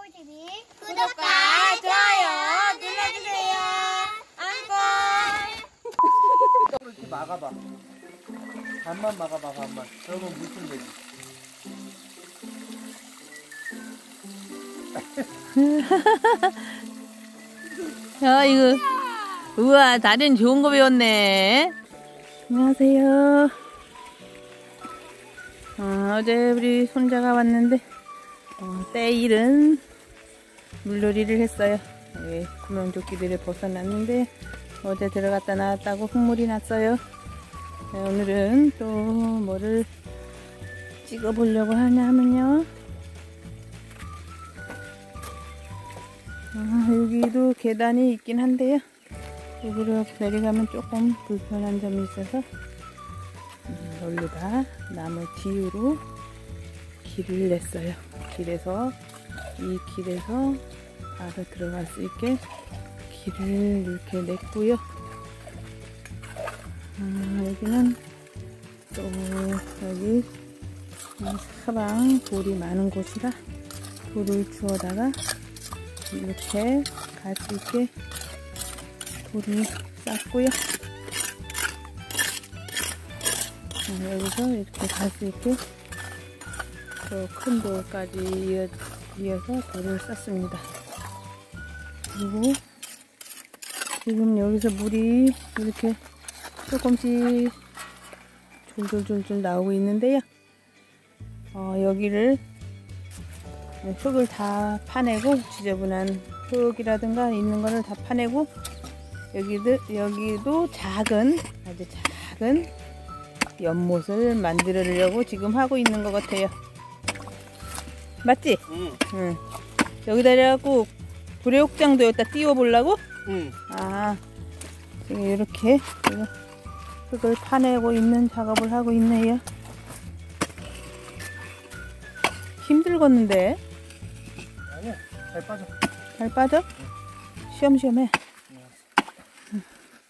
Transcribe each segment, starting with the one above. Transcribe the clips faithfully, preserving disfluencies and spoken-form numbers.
꿀티비 구독과 좋아요 눌러주세요. 안녕. 이렇게 막아봐. 반만 막아봐, 반만. 그러면 물좀 되지. 야, 이거. 우와, 다리는 좋은 거 배웠네. 안녕하세요. 어, 어제 우리 손자가 왔는데, 어, 때일은 물놀이를 했어요. 예, 구명조끼들을 벗어났는데, 어제 들어갔다 나왔다고 흙물이 났어요. 네, 오늘은 또 뭐를 찍어 보려고 하냐면요. 아, 여기도 계단이 있긴 한데요. 여기로 내려가면 조금 불편한 점이 있어서 음, 여기다 나무 뒤로 길을 냈어요. 길에서 이 길에서 바로 들어갈 수 있게 길을 이렇게 냈고요. 아, 여기는 또 여기 사방 돌이 많은 곳이라 돌을 주워다가 이렇게 갈 수 있게 돌을 쌌고요. 아, 여기서 이렇게 갈 수 있게 또 큰 돌까지 이어, 이어서 돌을 쌌습니다. 그리고 지금 여기서 물이 이렇게 조금씩 졸졸졸졸 나오고 있는데요. 어, 여기를 흙을 다 파내고 지저분한 흙이라든가 있는 거를 다 파내고 여기도 여기도 작은 아주 작은 연못을 만들려고 지금 하고 있는 것 같아요. 맞지? 응. 응. 여기다 해갖고 불의옥장도 여기다 띄워 보려고? 응. 아, 지금 이렇게 흙을 파내고 있는 작업을 하고 있네요. 힘들겠는데? 아니야, 잘 빠져. 잘 빠져? 시험시험해. 응.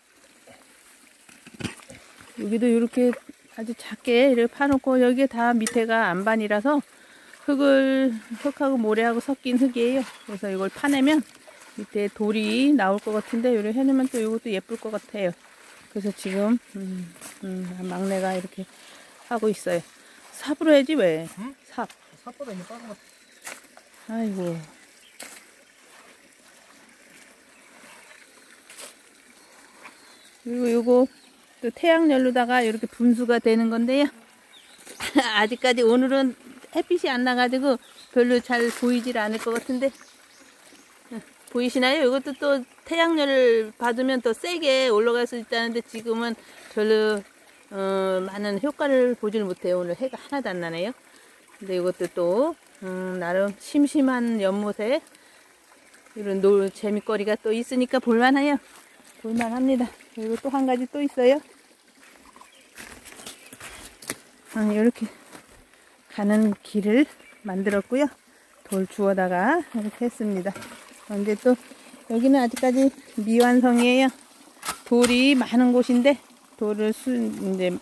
여기도 이렇게 아주 작게 이렇게 파놓고 여기에 다 밑에가 안반이라서 흙을, 흙하고 모래하고 섞인 흙이에요. 그래서 이걸 파내면 밑에 돌이 나올 것 같은데 이렇게 해놓으면 또 이것도 예쁠 것 같아요. 그래서 지금 음, 음, 막내가 이렇게 하고 있어요. 삽으로 해야지 왜? 응? 삽. 삽보다 이게 빠른 것 같아. 아이고. 그리고 요거 또 태양열로다가 이렇게 분수가 되는 건데요. 아직까지 오늘은 햇빛이 안 나가지고 별로 잘 보이질 않을 것 같은데 보이시나요? 이것도 또 태양열을 받으면 더 세게 올라갈 수 있다는데 지금은 별로 어, 많은 효과를 보질 못해요. 오늘 해가 하나도 안 나네요. 근데 이것도 또 음, 나름 심심한 연못에 이런 놀 재미거리가 또 있으니까 볼만해요. 볼만합니다. 그리고 또 한 가지 또 있어요. 아, 이렇게 가는 길을 만들었고요. 돌 주워다가 이렇게 했습니다. 근데 또 여기는 아직까지 미완성이에요. 돌이 많은 곳인데 돌을 수, 이제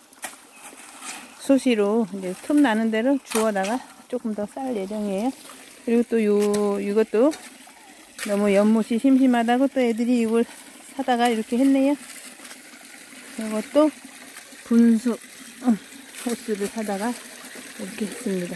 수시로 이제 틈 나는 대로 주워다가 조금 더 쌀 예정이에요. 그리고 또 요 이것도 너무 연못이 심심하다고 또 애들이 이걸 사다가 이렇게 했네요. 이것도 분수 음, 호스를 사다가 이렇게 했습니다.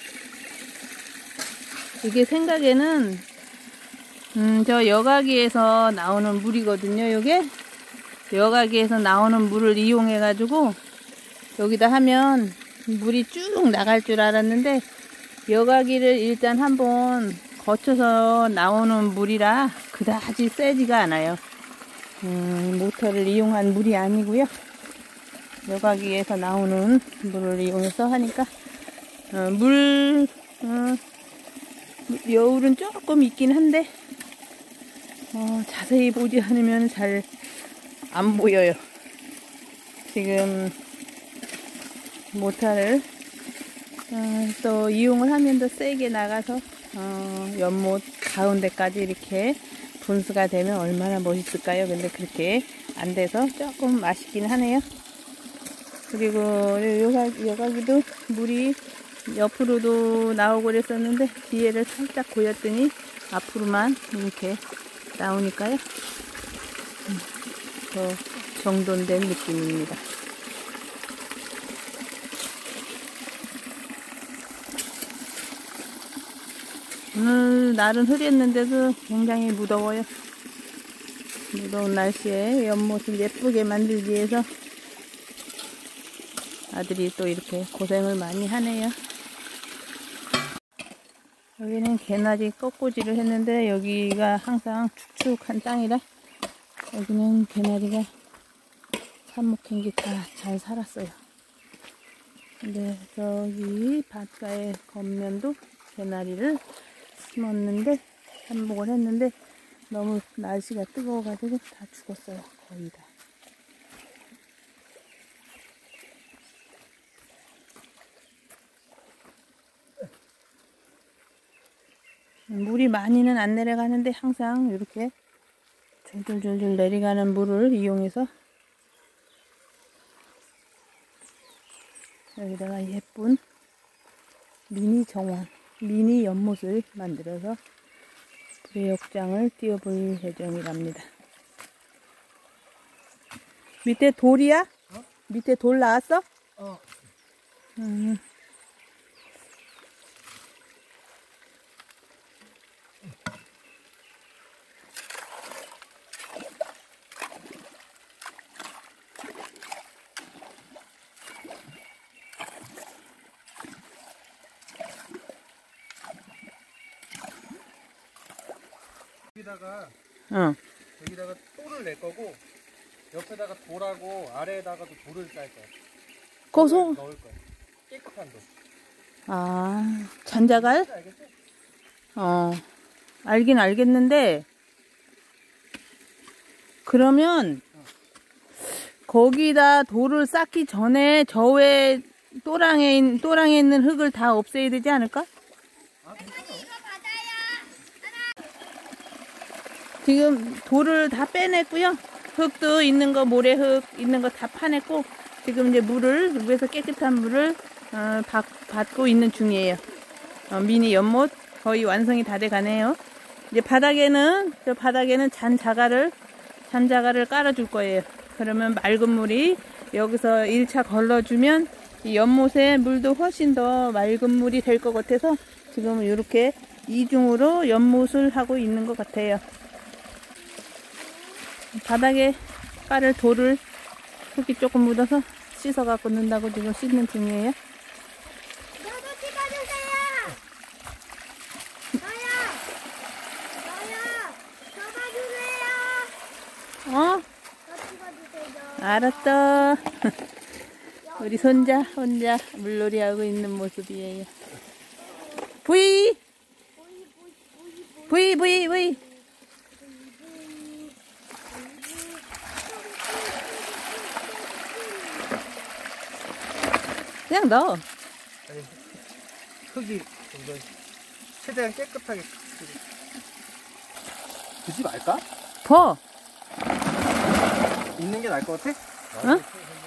이게 생각에는 음, 저 여과기에서 나오는 물이거든요. 이게 여과기에서 나오는 물을 이용해 가지고 여기다 하면 물이 쭉 나갈 줄 알았는데 여과기를 일단 한번 거쳐서 나오는 물이라 그다지 세지가 않아요. 음, 모터를 이용한 물이 아니고요. 여과기에서 나오는 물을 이용해서 하니까 어, 물 어, 여울은 조금 있긴 한데 어, 자세히 보지 않으면 잘 안 보여요. 지금 모터를 어, 또 이용을 하면 더 세게 나가서 어, 연못 가운데까지 이렇게 분수가 되면 얼마나 멋있을까요? 근데 그렇게 안 돼서 조금 아쉽긴 하네요. 그리고 여가, 여가기도 물이 옆으로도 나오고 그랬었는데 뒤에를 살짝 보였더니 앞으로만 이렇게 나오니까요. 음, 더 정돈된 느낌입니다. 오늘 날은 흐렸는데도 굉장히 무더워요. 무더운 날씨에 연못을 예쁘게 만들기 위해서 아들이 또 이렇게 고생을 많이 하네요. 여기는 개나리 꺾꽂이를 했는데 여기가 항상 축축한 땅이라 여기는 개나리가 삽목한 게 다 잘 살았어요. 근데 저기 바닷가의 겉면도 개나리를 심었는데 삽목을 했는데 너무 날씨가 뜨거워가지고 다 죽었어요. 거의 다. 물이 많이는 안 내려가는데 항상 이렇게 졸졸졸졸 내려가는 물을 이용해서 여기다가 예쁜 미니 정원, 미니 연못을 만들어서 불의역장을 띄워볼 예정이랍니다. 밑에 돌이야? 어? 밑에 돌 나왔어? 어. 음. 여기다가 어. 여기다가 돌을 낼 거고 옆에다가 돌하고 아래에다가도 돌을 쌀 거야. 거기서 넣을 거야. 깨끗한 돌. 아 잔자갈? 알겠지? 어 알긴 알겠는데 그러면 거기다 돌을 쌓기 전에 저 외 또랑에 있- 또랑에 있는 흙을 다 없애야 되지 않을까? 아, 괜찮아. 지금 돌을 다 빼냈고요. 흙도 있는 거 모래흙 있는 거 다 파냈고 지금 이제 물을 위에서 깨끗한 물을 어, 받, 받고 있는 중이에요. 어, 미니 연못 거의 완성이 다 돼 가네요. 이제 바닥에는 저 바닥에는 잔자갈을 잔자갈을 깔아줄 거예요. 그러면 맑은 물이 여기서 일 차 걸러주면 이 연못에 물도 훨씬 더 맑은 물이 될 것 같아서 지금 이렇게 이중으로 연못을 하고 있는 것 같아요. 바닥에 깔을 돌을 흙이 조금 묻어서 씻어 갖고 넣는다고 지금 씻는 중이에요. 저도 찍어주세요. 저요. 저요. 잡아주세요. 어? 저 찍어주세요. 알았어. 우리 손자 혼자 물놀이 하고 있는 모습이에요. 부이 부이 부이 부이. 그냥 넣어. 아니, 흙이 좀 더 최대한 깨끗하게 그지 말까? 더. 있는 게 나을 것 같아? 어?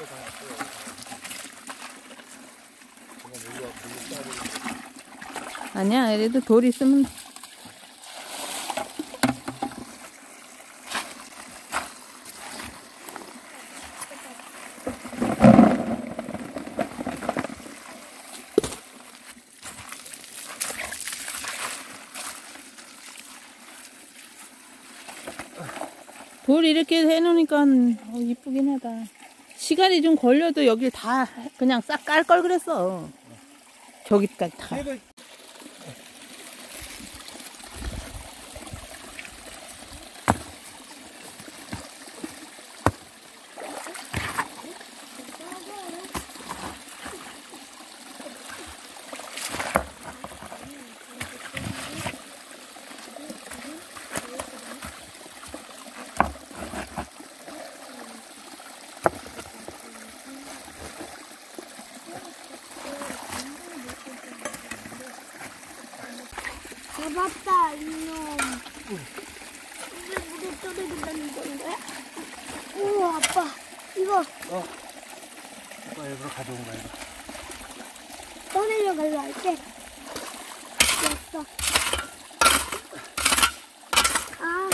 아니야, 그래도 돌 있으면. 돌 이렇게 해놓으니까 어, 이쁘긴 하다. 시간이 좀 걸려도 여길 다 그냥 싹 깔 걸 그랬어. 저기까지 다. 흙을 잡았다 이놈. 이게 물에 떨어진다는 건데? 오 아빠 이거 어. 오빠 일부러 가져온 거야 이거. 떠내려 가려 할 때 됐어. 아.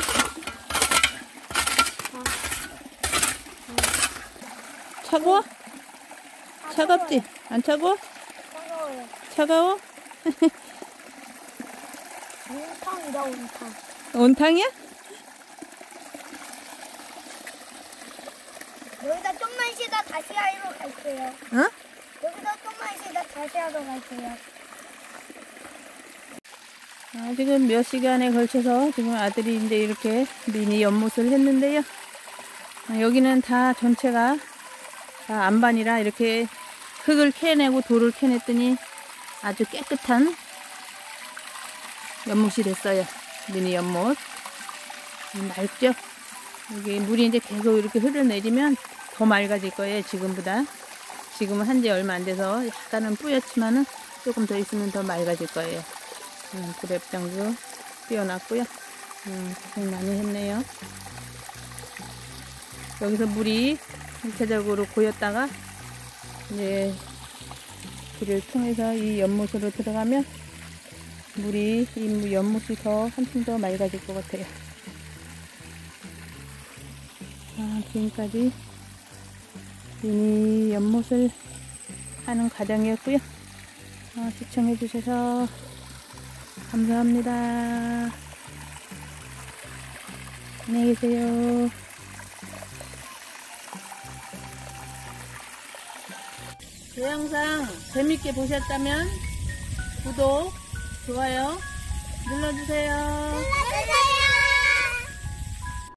차가워? 차갑지? 안 차가워? 차가워요. 차가워? 온탕이다, 온탕. 온탕이야? 여기다 좀만 쉬다 다시 하러 갈게요. 어? 여기다 좀만 쉬다 다시 하러 갈게요. 아, 지금 몇 시간에 걸쳐서 지금 아들이 이제 이렇게 미니 연못을 했는데요. 아, 여기는 다 전체가 다 안반이라 이렇게 흙을 캐내고 돌을 캐냈더니 아주 깨끗한 연못이 됐어요. 미니 연못. 음, 맑죠? 여기 물이 이제 계속 이렇게 흘러내리면 더 맑아질 거예요. 지금보다. 지금은 한지 얼마 안 돼서 약간은 뿌옇지만은 조금 더 있으면 더 맑아질 거예요. 음, 그랩장도 띄워놨고요. 음, 고생 많이 했네요. 여기서 물이 전체적으로 고였다가 이제 길을 통해서 이 연못으로 들어가면 물이 이 연못이 더 한층 더 맑아질 것 같아요. 아, 지금까지 미니 연못을 하는 과정이었고요. 아, 시청해 주셔서 감사합니다. 안녕히 계세요. 이 영상 재밌게 보셨다면 구독, 좋아요 눌러주세요. 눌러주세요.